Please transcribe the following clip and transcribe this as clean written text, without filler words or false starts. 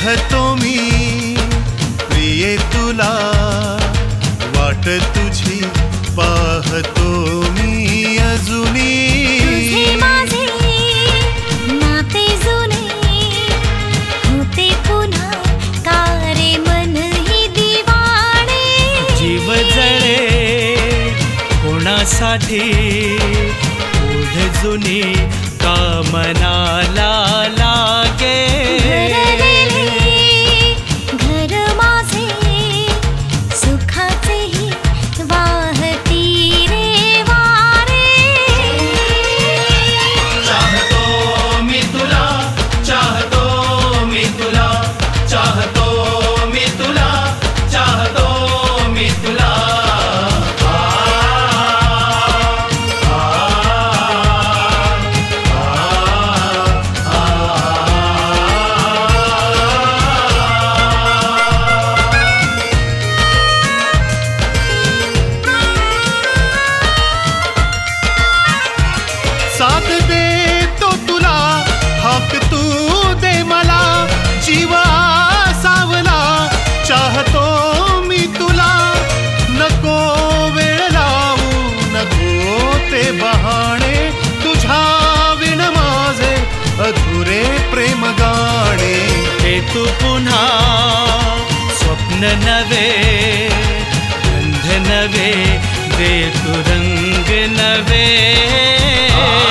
चाहतो मी प्रिये तुला, वाट तुझी पाहतो मी अजुनी। तुझे माझे नाते जुने होते पुन्हा का रे मन ही दिवाणे। जीव जळे कोणासाठी ओढ जुनी का मनाला लागे। घर माझे सुखाचेही वाहती रे वारे। चाहतो मी तुला, चाहतो मी तुला, चाहतो मी तुला, चाहतो मी तुला। साथ देतो तुला, हक तू दे मला, जीवा सावला चाहतो मी तुला। नको वेळ लावू, नको ते बहाणे, तुझ्या विण माझे अधुरे प्रेम गाणे। हे तू पुन्हा स्वप्न नवे, गंध नवे, दे तू रंग नवे।